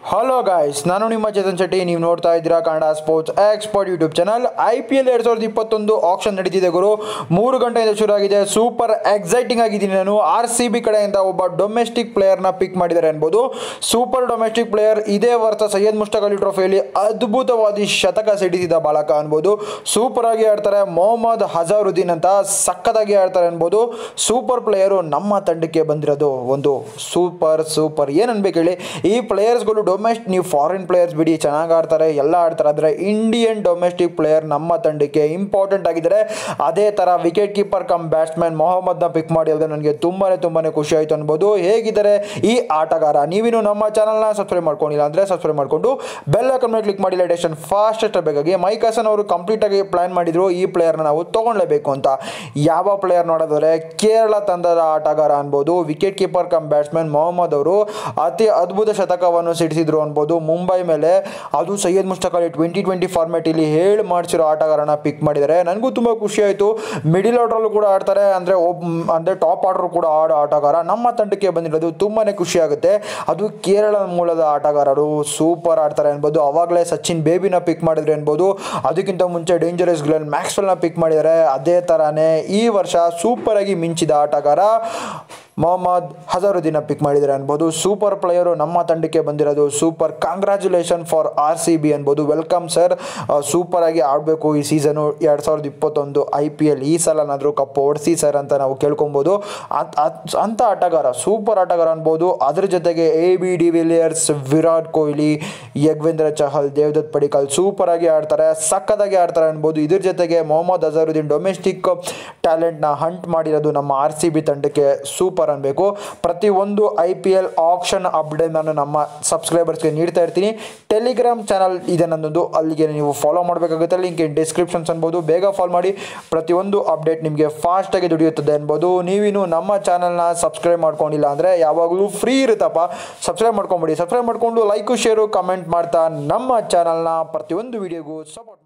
Hello guys, ನಾನು ನಿಮ್ಮ ಚೇತನ್ ಶೆಟ್ಟಿ. ನೀವು ನೋಡ್ತಾ ಇದ್ದೀರಾ Kannada sports expert YouTube channel. IPL 2021 auction ನಡೀತಿದೆ ಗುರು. 3 ಗಂಟೆಯಿಂದ ಶುರು ಆಗಿದೆ. ಸೂಪರ್ ಎಕ್ಸೈಟಿಂಗ್ ಆಗಿದ್ದೀನಿ. ನಾನು RCB ಕಡೆಯಿಂದ ಒಬ್ಬ ಡೊಮೆಸ್ಟಿಕ್ ಪ್ಲೇಯರ್ನ ಪಿಕ್ ಮಾಡಿದ್ದಾರೆ ಅನ್ಬೋದು. Super domestic player. ಇದೇ ವರ್ಷ ಸೈಯದ್ ಮುಷ್ತಾಕ್ ಅಲಿ ಟ್ರೋಫಿಯಲ್ಲಿ ಅದ್ಭುತವಾದ ಶತಕ ಸಿಡಿಸಿದ ಬಾಲಕ ಅನ್ಬೋದು. ಸೂಪರ್ ಆಗಿ ಆಡ್ತಾರೆ. ಮೊಹಮ್ಮದ್ ಅಜರುದ್ದೀನ್ ಅಂತ ಸಕ್ಕತ್ತಾಗಿ ಆಡ್ತಾರೆ ಅನ್ಬೋದು. ಸೂಪರ್ ಪ್ಲೇಯರು ನಮ್ಮ ತಂಡಕ್ಕೆ ಬಂದಿರೋದು ಒಂದು ಸೂಪರ್ ಏನನ್ಬೇಕು ಹೇಳಿ. ಈ ಪ್ಲೇಯರ್ಸ್ಗಳು ನೀವು ಫಾರಿನ್ ಪ್ಲೇಯರ್ಸ್ ಬಿಡಿ, ಚೆನ್ನಾಗಿ ಆಡ್ತಾರೆ, ಎಲ್ಲ ಆಡ್ತಾರೆ. ಆದರೆ ಇಂಡಿಯನ್ ಡೊಮೆಸ್ಟಿಕ್ ಪ್ಲೇಯರ್ ನಮ್ಮ ತಂಡಕ್ಕೆ ಇಂಪಾರ್ಟೆಂಟ್ ಆಗಿದ್ದಾರೆ. ಅದೇ ಥರ ವಿಕೆಟ್ ಕೀಪರ್ ಕಮ್ ಬ್ಯಾಟ್ಸ್ಮನ್ ಮೊಹಮ್ಮದ್ನ ಪಿಕ್ ಮಾಡಿದ್ರೆ ನನಗೆ ತುಂಬಾ ಖುಷಿ ಆಯಿತು ಅನ್ಬೋದು. ಹೇಗಿದ್ದಾರೆ ಈ ಆಟಗಾರ? ನೀವಿನ್ನು ನಮ್ಮ ಚಾನಲ್ನ ಸಬ್ಸ್ಕ್ರೈಬ್ ಮಾಡ್ಕೊಂಡಿಲ್ಲ ಅಂದರೆ ಸಬ್ಸ್ಕ್ರೈಬ್ ಮಾಡಿಕೊಂಡು ಬೆಲ್ ಐಕಾನ್ ಮೇಲೆ ಕ್ಲಿಕ್ ಮಾಡಿ. ಲೇಟೆಸ್ಟ್ ಫಾಸ್ಟೆಸ್ಟ್ ಬೇಕಾಗಿ ಮೈಕ್ ಹಸನ್ ಅವರು ಕಂಪ್ಲೀಟಾಗಿ ಪ್ಲಾನ್ ಮಾಡಿದ್ರು ಈ ಪ್ಲೇಯರ್ನ ನಾವು ತೊಗೊಳ್ಳೇಬೇಕು ಅಂತ. ಯಾವ ಪ್ಲೇಯರ್ ನೋಡೋದಾದ್ರೆ ಕೇರಳ ತಂಡದ ಆಟಗಾರ ಅನ್ಬೋದು. Wicket keeper cum batsman Mohammed ಅವರು ಅತಿ ಅದ್ಭುತ ಶತಕವನ್ನು ಸಿಡಿಸಿದ್ರು ಅನ್ಬೋದು ಮುಂಬೈ ಮೇಲೆ. ಅದು ಸೈಯದ್ ಮುಷ್ತಾಕ್ ಅಲಿ 2020 ಫಾರ್ಮೆಟ್ ಇಲ್ಲಿ ಹೇಳಿ ಮಾಡಿಸಿರೋ ಆಟಗಾರನ ಪಿಕ್ ಮಾಡಿದ್ದಾರೆ. ನನಗೂ ತುಂಬ ಖುಷಿ ಆಯಿತು. ಮಿಡಿಲ್ ಆರ್ಡ್ರಲ್ಲೂ ಕೂಡ ಆಡ್ತಾರೆ, ಅಂದರೆ ಟಾಪ್ ಆರ್ಡರ್ ಕೂಡ ಆಡೋ ಆಟಗಾರ ನಮ್ಮ ತಂಡಕ್ಕೆ ಬಂದಿರೋದು ತುಂಬಾ ಖುಷಿ ಆಗುತ್ತೆ. ಅದು ಕೇರಳ ಮೂಲದ ಆಟಗಾರರು ಸೂಪರ್ ಆಡ್ತಾರೆ ಅನ್ಬೋದು. ಅವಾಗಲೇ ಸಚಿನ್ ಬೇಬಿನ ಪಿಕ್ ಮಾಡಿದ್ರೆ ಅನ್ಬೋದು. ಅದಕ್ಕಿಂತ ಮುಂಚೆ ಡೇಂಜರಸ್ ಗ್ಲೆನ್ ಮ್ಯಾಕ್ಸ್ವೆಲ್ನ ಪಿಕ್ ಮಾಡಿದ್ದಾರೆ. ಅದೇ ಥರನೇ ಈ ವರ್ಷ ಸೂಪರ್ ಆಗಿ ಮಿಂಚಿದ ಆಟಗಾರ ಮೊಹಮ್ಮದ್ ಅಜರುದ್ದೀನ್ ಪಿಕ್ ಮಾಡಿದ್ದಾರೆ ಅನ್ಬೋದು. ಸೂಪರ್ ಪ್ಲೇಯರು ನಮ್ಮ ತಂಡಕ್ಕೆ ಬಂದಿರೋದು ಸೂಪರ್. ಕಂಗ್ರ್ಯಾಚುಲೇಷನ್ ಫಾರ್ RCB ಅನ್ಬೋದು. Welcome sir. ಸೂಪರ್ ಆಗಿ ಆಡಬೇಕು ಈ ಸೀಸನು 2021 IPL. ಈ ಸಲನಾದರೂ ಕಪ್ ಓಡಿಸಿ ಸರ್ ಅಂತ ನಾವು ಕೇಳ್ಕೊಬೋದು. ಅಂಥ ಆಟಗಾರ, ಸೂಪರ್ ಆಟಗಾರ ಅನ್ಬೋದು. ಅದ್ರ ಜೊತೆಗೆ AB de Villiers, Virat Kohli, Yuzvendra Chahal, Devdutt Padikkal super ಆಗಿ ಆಡ್ತಾರೆ, ಸಕ್ಕತ್ತಾಗಿ ಆಡ್ತಾರೆ ಅನ್ಬೋದು. ಇದ್ರ ಜೊತೆಗೆ ಮೊಹಮ್ಮದ್ ಅಜರುದ್ದೀನ್ ಡೊಮೆಸ್ಟಿಕ್ ಟ್ಯಾಲೆಂಟ್ನ ಹಂಟ್ ಮಾಡಿರೋದು ನಮ್ಮ RCB ತಂಡಕ್ಕೆ ಸೂಪರ್ ಅನ್ಬೇಕು. ಪ್ರತಿಯೊಂದು IPL ಆಕ್ಷನ್ ಅಪ್ಡೇಟ್ ನಾನು ನಮ್ಮ ಸಬ್ಸ್ಕ್ರೈಬರ್ಸ್ಗೆ ನೀಡ್ತಾ ಇರ್ತೀನಿ. ಟೆಲಿಗ್ರಾಮ್ ಚಾನಲ್ ಇದೆ ನನ್ನದು, ಅಲ್ಲಿಗೆ ನೀವು ಫಾಲೋ ಮಾಡಬೇಕಾಗುತ್ತೆ. ಲಿಂಕ್ ಇನ್ ಡಿಸ್ಕ್ರಿಪ್ಷನ್ಸ್ ಅನ್ಬೋದು. ಬೇಗ ಫಾಲೋ ಮಾಡಿ. ಪ್ರತಿಯೊಂದು ಅಪ್ಡೇಟ್ ನಿಮಗೆ ಫಾಸ್ಟಾಗಿ ದುಡಿಯುತ್ತದೆ ಅನ್ಬೋದು. ನೀವಿನ್ನು ನಮ್ಮ ಚಾನಲ್ನ ಸಬ್ಸ್ಕ್ರೈಬ್ ಮಾಡ್ಕೊಂಡಿಲ್ಲ ಅಂದರೆ ಯಾವಾಗಲೂ ಫ್ರೀ ಇರುತ್ತಪ್ಪ, ಸಬ್ಸ್ಕ್ರೈಬ್ ಮಾಡ್ಕೊಂಬಿಡಿ. ಸಬ್ಸ್ಕ್ರೈಬ್ ಮಾಡಿಕೊಂಡು ಲೈಕು, ಶೇರು, ಕಮೆಂಟ್ ಮಾಡ್ತಾ ನಮ್ಮ ಚಾನಲ್ನ ಪ್ರತಿಯೊಂದು ವಿಡಿಯೋಗೂ ಸಪೋರ್ಟ್